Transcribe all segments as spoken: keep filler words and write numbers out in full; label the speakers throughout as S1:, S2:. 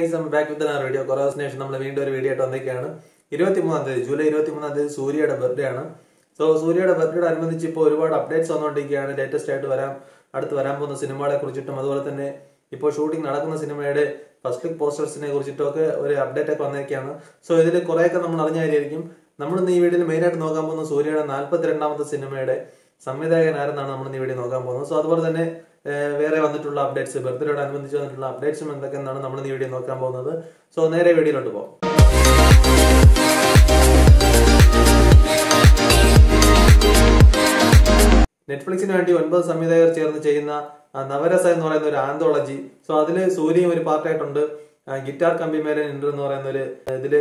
S1: guys, I'm back with another video. Corona Nation, we will do a video on the July twenty-third, Suriya's birthday. So, Suriya's birthday, I will give you updates on the latest state of cinema. Now, shooting the cinema, first look posters in a update. So, this is correct. We will see this video main at Suriya's cinema. സംവിധായകനാണ് നമ്മൾ ഈ video നോക്കാൻ പോകുന്നത്. So അതുപോലെ തന്നെ വേറെ വന്നിട്ടുള്ള updates ബർത്ത്ഡേയോട് അനുബന്ധിച്ച് വന്നിട്ടുള്ള അപ്ഡേറ്റ്സും എന്തൊക്കെയാണ് നമ്മൾ ഈ വീഡിയോ നോക്കാൻ പോകുന്നത്. സോ നേരെ വീഡിയോയിലോട്ട് പോകാം. നെറ്റ്ഫ്ലിക്സിന് വേണ്ടി ഒൻപത് സംവിധായകർ ചേർന്ന് ചെയ്യുന്ന നവരസ എന്ന് പറയുന്ന ഒരു ആന്തോളജി. സോ അതിൽ സൂര്യയും ഒരു പാർട്ടായിട്ടുണ്ട്. ഗിറ്റാർ കമ്പി മേനൻ ഉണ്ട് എന്ന് പറയുന്ന ഒരു ഇതില്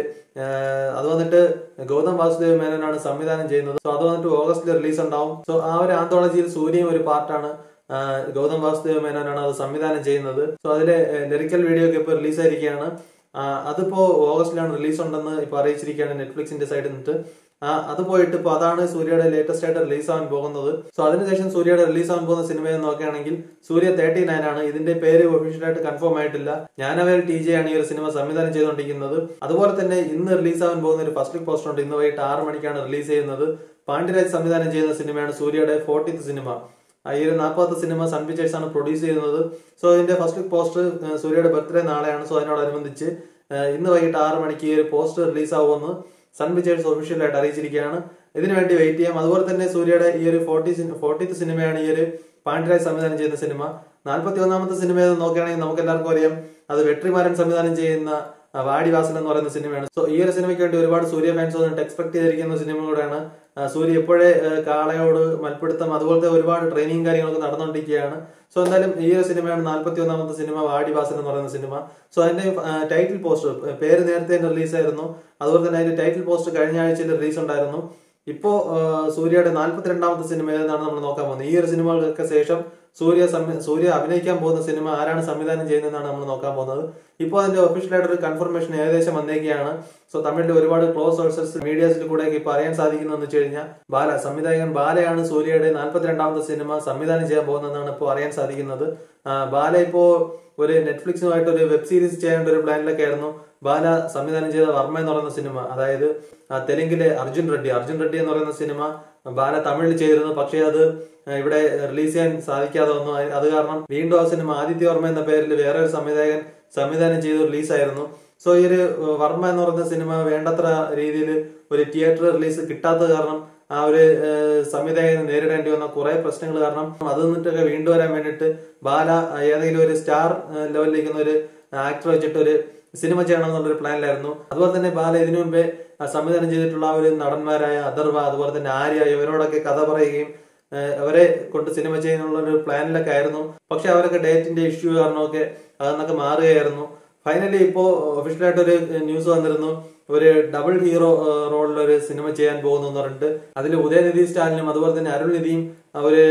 S1: അത് വന്നിട്ട് ഗൗതം വാസുദേവ് മേനനാണ് സംവിധാനം ചെയ്യുന്നത്. സോ അത് വന്നിട്ട് ഓഗസ്റ്റിൽ റിലീസ് ഉണ്ടാവും. സോ ആ ഒരു ആന്തോളജിയിൽ സൂര്യയും ഒരു പാർട്ടാണ്. ഗൗതം വാസുദേവ് മേനനാണ് അത് സംവിധാനം ചെയ്യുന്നത്. സോ അതിലെ ലിറിക്കൽ വീഡിയോ ഒക്കെ ഇപ്പൊ റിലീസ് ആയിരിക്കുകയാണ്. അതിപ്പോ ഓഗസ്റ്റിലാണ് റിലീസ് ഉണ്ടെന്ന് ഇപ്പൊ അറിയിച്ചിരിക്കുകയാണ് നെറ്റ്ഫ്ലിക്സിന്റെ സൈഡിൽ നിന്നിട്ട്. അത് പോയിട്ട് ഇപ്പൊ അതാണ് സൂര്യയുടെ ലേറ്റസ്റ്റ് ആയിട്ട് റിലീസ് ആവാൻ പോകുന്നത്. സോ അതിനുശേഷം സൂര്യയുടെ റിലീസ് ആവാൻ പോകുന്ന സിനിമ എന്ന് നോക്കുകയാണെങ്കിൽ സൂര്യ തേർട്ടി നയൻ ആണ്. ഇതിന്റെ പേര് ഒഫീഷ്യലായിട്ട് കൺഫേം ആയിട്ടില്ല. ഞാനവേൽ ടി ജെ ആണ് ഈ ഒരു സിനിമ സംവിധാനം ചെയ്തുകൊണ്ടിരിക്കുന്നത്. അതുപോലെ തന്നെ ഇന്ന് റിലീസ് ആവാൻ പോകുന്ന ഒരു ഫസ്റ്റ് ലുക്ക് പോസ്റ്റർ ഉണ്ട്. ഇന്ന് വൈകിട്ട് ആറ് മണിക്കാണ് റിലീസ് ചെയ്യുന്നത്. പാണ്ഡ്യരാജ് സംവിധാനം ചെയ്യുന്ന സിനിമയാണ് സൂര്യയുടെ ഫോർട്ടീത്ത് സിനിമ. ഈ ഒരു നാൽപ്പത്തെ സിനിമ സൺ പിക്ചേഴ്സ് ആണ് പ്രൊഡ്യൂസ് ചെയ്യുന്നത്. സോ ഇതിന്റെ ഫസ്റ്റ് ലുക്ക് പോസ്റ്റർ സൂര്യയുടെ ബർത്ത്ഡേ നാളെയാണ്. സോ അതിനോടനുബന്ധിച്ച് ഇന്ന് വൈകിട്ട് ആറ് മണിക്ക് ഈ ഒരു പോസ്റ്റർ റിലീസ് ആവുമെന്ന് സൺ പിക്ചേഴ്സ് ഒഫീഷ്യലായിട്ട് അറിയിച്ചിരിക്കുകയാണ്. ഇതിനു വേണ്ടി വെയിറ്റ് ചെയ്യാം. അതുപോലെ തന്നെ സൂര്യയുടെ ഈ ഒരു ഫോർട്ടി ഫോർട്ടീത്ത് സിനിമയാണ് ഈ ഒരു പാണ്ഡ്യരാജ് സംവിധാനം ചെയ്യുന്ന സിനിമ. നാൽപ്പത്തി ഒന്നാമത്തെ സിനിമ നോക്കുകയാണെങ്കിൽ നമുക്ക് എല്ലാവർക്കും അറിയാം അത് വെട്രിമാരൻ സംവിധാനം ചെയ്യുന്ന വാടിവാസൻ എന്ന് പറയുന്ന സിനിമയാണ്. സോ ഈ ഒരു സിനിമയ്ക്ക് വേണ്ടി ഒരുപാട് സൂര്യ ഫാൻസ് വന്നിട്ട് എക്സ്പെക്ട് ചെയ്തിരിക്കുന്ന സിനിമ കൂടെയാണ്. സൂര്യ ഇപ്പോഴേ കാളയോട് മൽപ്പിടുത്തം അതുപോലത്തെ ഒരുപാട് ട്രെയിനിങ് കാര്യങ്ങളൊക്കെ നടന്നുകൊണ്ടിരിക്കുകയാണ്. സോ എന്തായാലും ഈ ഒരു സിനിമയാണ് നാൽപ്പത്തി ഒന്നാമത്തെ സിനിമ വാടിവാസൻ എന്ന് പറയുന്ന സിനിമ. സോ അതിന്റെ ടൈറ്റിൽ പോസ്റ്റർ പേര് നേരത്തെ തന്നെ റിലീസ് ആയിരുന്നു. അതുപോലെ തന്നെ അതിന്റെ ടൈറ്റിൽ പോസ്റ്റർ കഴിഞ്ഞ ആഴ്ചയിൽ റിലീസ് ഉണ്ടായിരുന്നു. ഇപ്പോ സൂര്യയുടെ നാൽപ്പത്തിരണ്ടാമത്തെ സിനിമ ഏതാണ് നമ്മൾ നോക്കാൻ പോകുന്നത്. ഈ ഒരു സിനിമകൾക്ക് ശേഷം സൂര്യ സൂര്യ അഭിനയിക്കാൻ പോകുന്ന സിനിമ ആരാണ് സംവിധാനം ചെയ്യുന്നതെന്നാണ് നമ്മൾ നോക്കാൻ പോകുന്നത്. ഇപ്പോൾ അതിന്റെ ഒഫീഷ്യലായിട്ടൊരു കൺഫർമേഷൻ ഏകദേശം വന്നേക്കുകയാണ്. സോ തമിഴിലെ ഒരുപാട് ക്ലോസ് സോഴ്സസ് മീഡിയാസിൽ കൂടെ ഇപ്പൊ അറിയാൻ സാധിക്കുന്നതെന്ന് വെച്ച് കഴിഞ്ഞാൽ ബാല സംവിധായകൻ ബാലയാണ് സൂര്യയുടെ നാൽപ്പത്തിരണ്ടാമത്തെ സിനിമ സംവിധാനം ചെയ്യാൻ പോകുന്നതെന്നാണ് ഇപ്പോൾ അറിയാൻ സാധിക്കുന്നത്. ബാല ഇപ്പോ ഒരു നെറ്റ്ഫ്ലിക്സുമായിട്ട് ഒരു വെബ് സീരീസ് ചെയ്യേണ്ട ഒരു പ്ലാനിലൊക്കെ ആയിരുന്നു. ബാല സംവിധാനം ചെയ്ത വർമ്മ എന്ന് പറയുന്ന സിനിമ, അതായത് തെലുങ്കിലെ അർജുൻ റെഡ്ഡി അർജുൻ റെഡ്ഡി എന്ന് പറയുന്ന സിനിമ ബാല തമിഴിൽ ചെയ്തിരുന്നു. പക്ഷേ അത് ഇവിടെ റിലീസ് ചെയ്യാൻ സാധിക്കാതെ വന്നു. അത് കാരണം വീണ്ടും ആ സിനിമ ആദിത്യ വർമ്മ എന്ന പേരിൽ വേറെ ഒരു സംവിധായകൻ സംവിധാനം ചെയ്ത് റിലീസായിരുന്നു. സോ ഈ ഒരു വർമ്മ എന്ന് പറയുന്ന സിനിമ വേണ്ടത്ര രീതിയിൽ ഒരു തിയേറ്റർ റിലീസ് കിട്ടാത്തത് കാരണം ആ ഒരു സംവിധായകന് നേരിടേണ്ടി വന്ന കുറെ പ്രശ്നങ്ങൾ കാരണം അത് നിന്നിട്ടൊക്കെ വീണ്ടും വരാൻ വേണ്ടിയിട്ട് ബാല ഏതെങ്കിലും ഒരു സ്റ്റാർ ലെവലിലിരിക്കുന്ന ഒരു ആക്ടർ വെച്ചിട്ട് ഒരു സിനിമ ചെയ്യണം എന്നുള്ളൊരു പ്ലാനിലായിരുന്നു. അതുപോലെ തന്നെ ബാല ഇതിനു മുമ്പേ സംവിധാനം ചെയ്തിട്ടുള്ള ആ ഒരു നടന്മാരായ അഥർവ അതുപോലെ തന്നെ ആര്യ ഇവരോടൊക്കെ കഥ പറയുകയും അവരെ കൊണ്ട് സിനിമ ചെയ്യാനുള്ള ഒരു പ്ലാനിലൊക്കെ ആയിരുന്നു. പക്ഷെ അവരൊക്കെ ഡേറ്റിന്റെ ഇഷ്യൂ കാരണമൊക്കെ അതെന്നൊക്കെ മാറുകയായിരുന്നു. ഫൈനലി ഇപ്പോ ഒഫീഷ്യലായിട്ടൊരു ന്യൂസ് വന്നിരുന്നു, ഒരു ഡബിൾ ഹീറോ റോളിലൊരു സിനിമ ചെയ്യാൻ പോകുന്നു എന്ന് പറഞ്ഞിട്ട്. അതിൽ ഉദയനിധി സ്റ്റാലിനും അതുപോലെ തന്നെ അരുൾനിധിയും ഒരു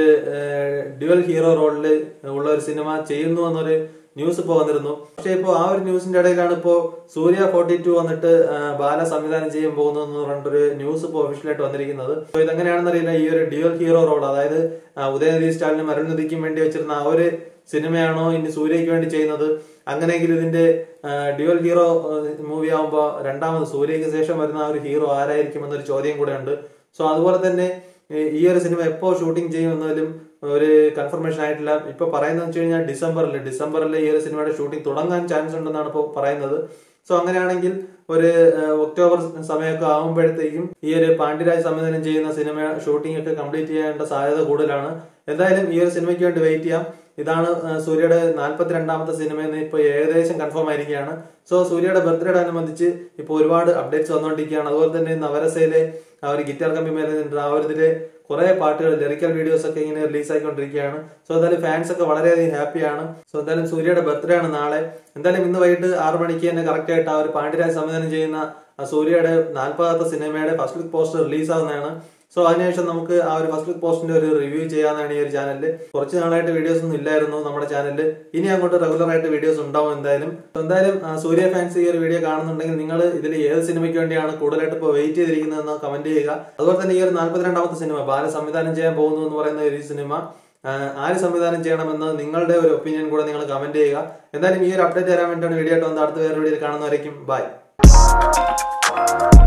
S1: ഡ്യുവൽ ഹീറോ റോളിൽ ഉള്ള ഒരു സിനിമ ചെയ്യുന്നു എന്നൊരു ന്യൂസ് ഇപ്പൊ വന്നിരുന്നു. പക്ഷെ ഇപ്പോ ആ ഒരു ന്യൂസിന്റെ ഇടയിലാണ് ഇപ്പോ സൂര്യ ഫോർട്ടി ടു വന്നിട്ട് ബാല സംവിധാനം ചെയ്യാൻ പോകുന്നു എന്ന് പറഞ്ഞിട്ടൊരു ന്യൂസ് ഇപ്പോ ഒഫീഷ്യലായിട്ട് വന്നിരിക്കുന്നത്. സോ ഇതെങ്ങനെയാണെന്ന് അറിയില്ല. ഈ ഒരു ഡ്യുവൽ ഹീറോ റോൾ, അതായത് ഉദയനിധി സ്റ്റാലിനും അരുൾനിധിക്കും വേണ്ടി വെച്ചിരുന്ന ആ ഒരു സിനിമയാണോ ഇനി സൂര്യയ്ക്ക് വേണ്ടി ചെയ്യുന്നത്? അങ്ങനെയെങ്കിൽ ഇതിന്റെ ഡ്യുവൽ ഹീറോ മൂവി ആവുമ്പോ രണ്ടാമത് സൂര്യയ്ക്ക് ശേഷം വരുന്ന ആ ഒരു ഹീറോ ആരായിരിക്കും എന്നൊരു ചോദ്യം കൂടെ ഉണ്ട്. സോ അതുപോലെ തന്നെ ഈ ഒരു സിനിമ എപ്പോ ഷൂട്ടിംഗ് ചെയ്യും എന്നതിലും ഒരു കൺഫർമേഷൻ ആയിട്ടില്ല. ഇപ്പൊ പറയുന്നത് വെച്ച് കഴിഞ്ഞാൽ ഡിസംബറിൽ ഡിസംബറിൽ ഈ ഒരു സിനിമയുടെ ഷൂട്ടിംഗ് തുടങ്ങാൻ ചാൻസ് ഉണ്ടെന്നാണ് ഇപ്പോൾ പറയുന്നത്. സോ അങ്ങനെയാണെങ്കിൽ ഒരു ഒക്ടോബർ സമയമൊക്കെ ആകുമ്പോഴത്തേക്കും ഈ ഒരു പാണ്ഡ്യരാജ് സംവിധാനം ചെയ്യുന്ന സിനിമ ഷൂട്ടിംഗ് ഒക്കെ കംപ്ലീറ്റ് ചെയ്യേണ്ട സാധ്യത കൂടുതലാണ്. എന്തായാലും ഈ ഒരു സിനിമയ്ക്ക് വേണ്ടി വെയിറ്റ് ചെയ്യാം. ഇതാണ് സൂര്യയുടെ നാൽപ്പത്തിരണ്ടാമത്തെ സിനിമയെന്ന് ഇപ്പൊ ഏകദേശം കൺഫേം ആയിരിക്കുകയാണ്. സോ സൂര്യയുടെ ബർത്ത്ഡേയോട് അനുബന്ധിച്ച് ഇപ്പൊ ഒരുപാട് അപ്ഡേറ്റ്സ് വന്നുകൊണ്ടിരിക്കുകയാണ്. അതുപോലെ തന്നെ നവരസയിലെ ആ ഒരു ഗിറ്റാർ കമ്പി മേലുണ്ട് ആ ഒരു ഇതിലെ കുറെ പാട്ടുകൾ ലിറിക്കൽ വീഡിയോസ് ഒക്കെ ഇങ്ങനെ റിലീസ് ആയിക്കൊണ്ടിരിക്കുകയാണ്. സോ എന്തായാലും ഫാൻസ് ഒക്കെ വളരെയധികം ഹാപ്പിയാണ്. സോ എന്തായാലും സൂര്യയുടെ ബർത്ത്ഡേ ആണ് നാളെ. എന്തായാലും ഇന്ന് വൈകിട്ട് ആറ് മണിക്ക് തന്നെ കറക്റ്റ് ആയിട്ട് ആ ഒരു പാണ്ഡ്യരാജ് സംവിധാനം ചെയ്യുന്ന സൂര്യയുടെ നാൽപ്പതാമത്തെ സിനിമയുടെ ഫസ്റ്റ് ലുക്ക് പോസ്റ്റർ റിലീസ് ആവുന്നതാണ്. സോ അതിനുശേഷം നമുക്ക് ആ ഒരു ഫസ്റ്റ് ലുക്ക് പോസ്റ്റിന്റെ ഒരു റിവ്യൂ ചെയ്യാനാണ് ഈ ഒരു ചാനലിൽ. കുറച്ച് നാളായിട്ട് വീഡിയോസ് ഒന്നും ഇല്ലായിരുന്നു നമ്മുടെ ചാനലിൽ. ഇനി അങ്ങോട്ട് റെഗുലർ ആയിട്ട് വീഡിയോസ് ഉണ്ടാവും എന്തായാലും. എന്തായാലും സൂര്യ ഫാൻസ് ഈ ഒരു വീഡിയോ കാണുന്നുണ്ടെങ്കിൽ നിങ്ങൾ ഇതിൽ ഏത് സിനിമയ്ക്ക് വേണ്ടിയാണ് കൂടുതലായിട്ട് ഇപ്പോൾ വെയിറ്റ് ചെയ്തിരിക്കുന്നതെന്ന് കമന്റ് ചെയ്യുക. അതുപോലെ തന്നെ ഈ ഒരു നാൽപ്പത്തിരണ്ടാമത്തെ സിനിമ ബാല സംവിധാനം ചെയ്യാൻ പോകുന്നു എന്ന് പറയുന്ന ഒരു സിനിമ ആര് സംവിധാനം ചെയ്യണമെന്ന് നിങ്ങളുടെ ഒരു ഒപ്പീനിയൻ കൂടെ നിങ്ങൾ കമന്റ് ചെയ്യുക. എന്തായാലും ഈ ഒരു അപ്ഡേറ്റ് തരാൻ വേണ്ടിയാണ് വീഡിയോ ആയിട്ട് വന്ന് അടുത്ത വേറെ വീഡിയോയിൽ കാണുന്നവരേക്കും ബൈ.